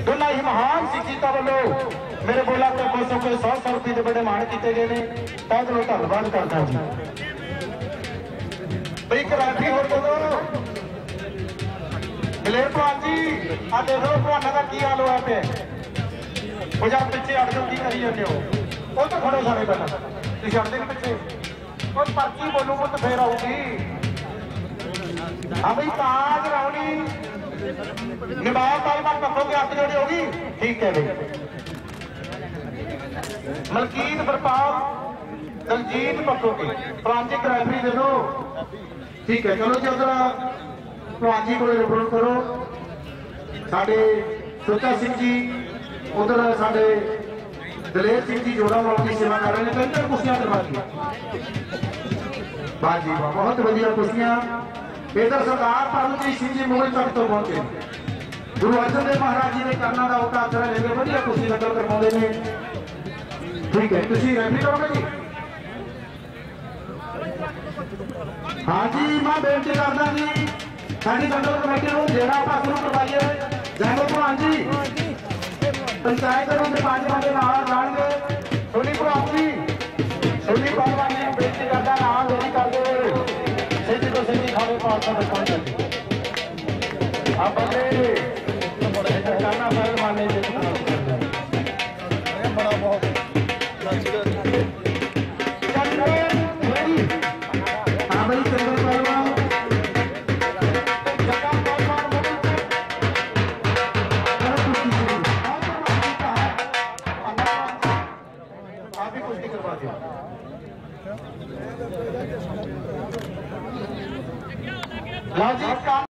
दोनों ही महान सिक्खीता वालों मेरे बोला तो खुश होकर 100 रुपये के बड़े मान किए गए हैं। तह दिलों धन्यवाद करता जी। भाई कराठी हो दो दलेर भगवान जी आ देखो भगवाना का की हाल होया पे वो जब पिछे अड़ जाओ की करी जाते हो वो तो खड़ो सारे पहला तुम छड़ दे पिछे और पर्ची बोलूंगा तो फिर आऊगी। हाँ भाई ताज रावणी निभाया तालमान पक्खों की हाथ जोड़ी होगी ठीक है भाई। मलकीत बरपाल दलजीत पक्खों की प्रांतिक रेफरी दे दो ठीक है। चलो जी उधर भगवान जी को रिपोर्ट करो साढ़े सुचा सिंह जी उधर साढ़े दलेर सिंह जी जोड़ा वालों की सेवा कर रहे हैं। कई कुर्सियां करवा दी वाह जी वाह बहुत बढ़िया कुर्सियां। इधर सरदार परमजीत सिंह जी मोहन तक तो पहुंचे गुरु अर्जन देव महाराज जी ने करना का उठा आसरा लेके बढ़िया कुर्सी नकल करवाते हैं ठीक है। तुम रेफरी करोगे जी। हाँ जी मैं बेनती करदा जी साडी दंगल कमेटी को जेड़ा आप शुरू करवाइए जैनो भगवान जी पंचायत के 5 बंदे नाल जाणगे। सोनी भगवान जी सोनी भगवान जी बेनती करदा नाम देरी कर दो सीधी तो सीधी खाने पास में पहुंच आप बंदे करना फर्ज माने बड़ा बहुत हाँ भाई चंद्र पहलवान आप भी कुश्ती करवा दिया लाजी